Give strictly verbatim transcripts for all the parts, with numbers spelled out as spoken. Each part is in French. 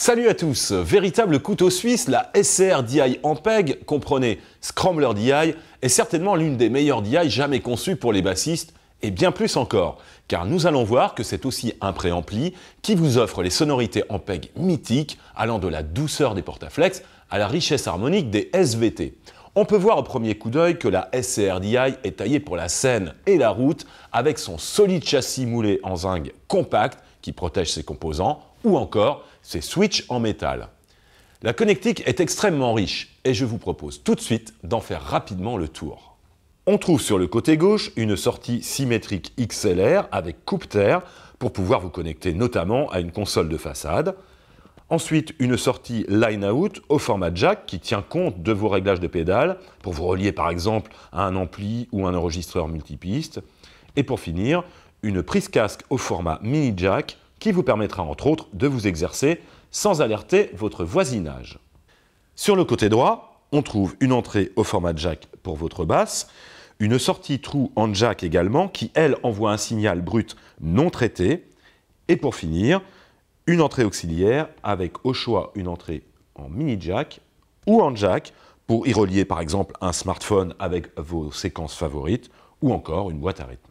Salut à tous! Véritable couteau suisse, la S C R D I Ampeg, comprenez Scrambler D I, est certainement l'une des meilleures D I jamais conçues pour les bassistes, et bien plus encore, car nous allons voir que c'est aussi un préampli qui vous offre les sonorités Ampeg mythiques, allant de la douceur des portaflex à la richesse harmonique des S V T. On peut voir au premier coup d'œil que la S C R D I est taillée pour la scène et la route, avec son solide châssis moulé en zinc compact qui protège ses composants, ou encore ses switches en métal. La connectique est extrêmement riche et je vous propose tout de suite d'en faire rapidement le tour. On trouve sur le côté gauche une sortie symétrique X L R avec coupe-terre pour pouvoir vous connecter notamment à une console de façade. Ensuite, une sortie line-out au format jack qui tient compte de vos réglages de pédales pour vous relier par exemple à un ampli ou un enregistreur multipiste. Et pour finir, une prise casque au format mini jack qui vous permettra entre autres de vous exercer sans alerter votre voisinage. Sur le côté droit, on trouve une entrée au format jack pour votre basse, une sortie trou en jack également qui, elle, envoie un signal brut non traité. Et pour finir, une entrée auxiliaire avec au choix une entrée en mini jack ou en jack pour y relier par exemple un smartphone avec vos séquences favorites ou encore une boîte à rythme.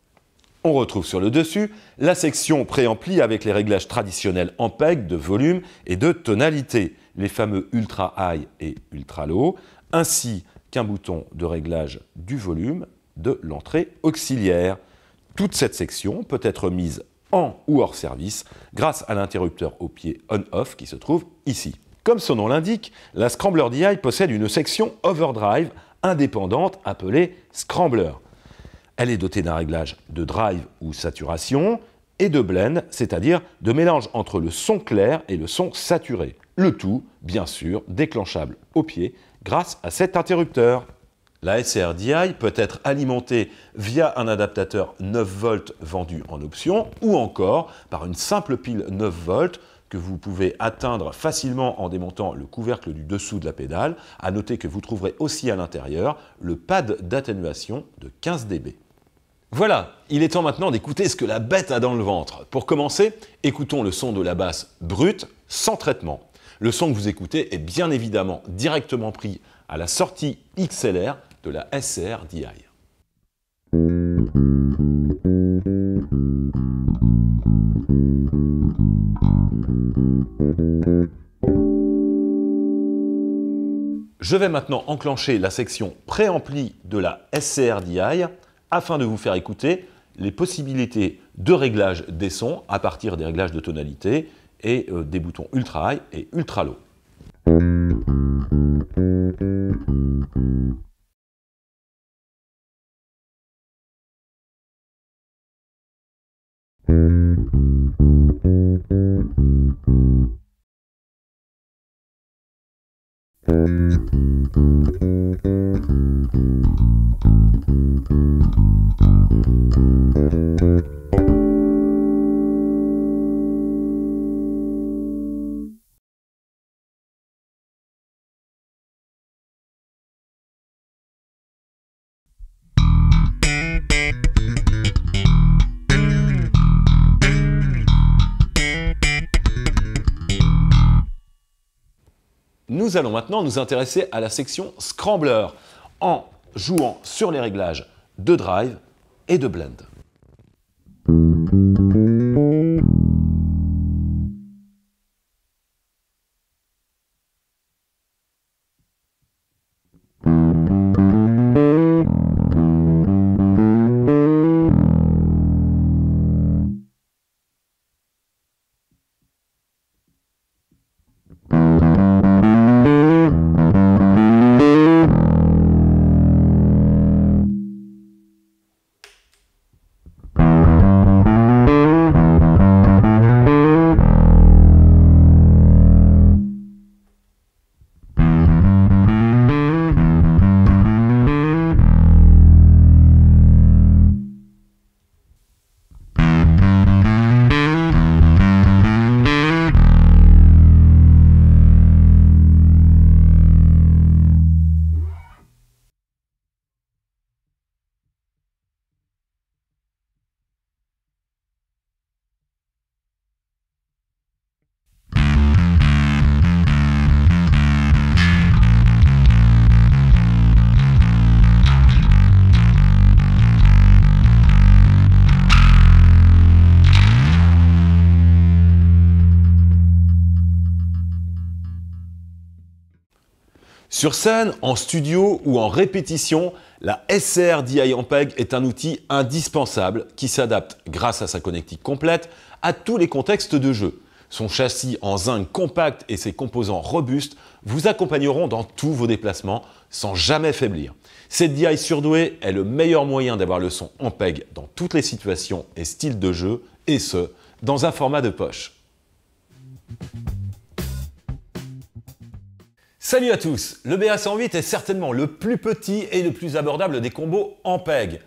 On retrouve sur le dessus la section préampli avec les réglages traditionnels Ampeg de volume et de tonalité, les fameux Ultra High et Ultra Low, ainsi qu'un bouton de réglage du volume de l'entrée auxiliaire. Toute cette section peut être mise en ou hors service grâce à l'interrupteur au pied on-off qui se trouve ici. Comme son nom l'indique, la Scrambler D I possède une section overdrive indépendante appelée Scrambler. Elle est dotée d'un réglage de drive ou saturation et de blend, c'est-à-dire de mélange entre le son clair et le son saturé. Le tout, bien sûr, déclenchable au pied grâce à cet interrupteur. La S C R D I peut être alimentée via un adaptateur neuf volts vendu en option ou encore par une simple pile neuf volts que vous pouvez atteindre facilement en démontant le couvercle du dessous de la pédale. À noter que vous trouverez aussi à l'intérieur le pad d'atténuation de quinze décibels. Voilà, il est temps maintenant d'écouter ce que la bête a dans le ventre. Pour commencer, écoutons le son de la basse brute, sans traitement. Le son que vous écoutez est bien évidemment directement pris à la sortie X L R de la S C R D I. Je vais maintenant enclencher la section préampli de la S C R D I afin de vous faire écouter les possibilités de réglage des sons à partir des réglages de tonalité et euh, des boutons Ultra High et Ultra Low. Nous allons maintenant nous intéresser à la section Scrambler en jouant sur les réglages de drive et de blend. Sur scène, en studio ou en répétition, la S R D I Ampeg est un outil indispensable qui s'adapte, grâce à sa connectique complète, à tous les contextes de jeu. Son châssis en zinc compact et ses composants robustes vous accompagneront dans tous vos déplacements sans jamais faiblir. Cette D I surdouée est le meilleur moyen d'avoir le son Ampeg dans toutes les situations et styles de jeu, et ce, dans un format de poche. Salut à tous! Le B A cent huit est certainement le plus petit et le plus abordable des combos Ampeg.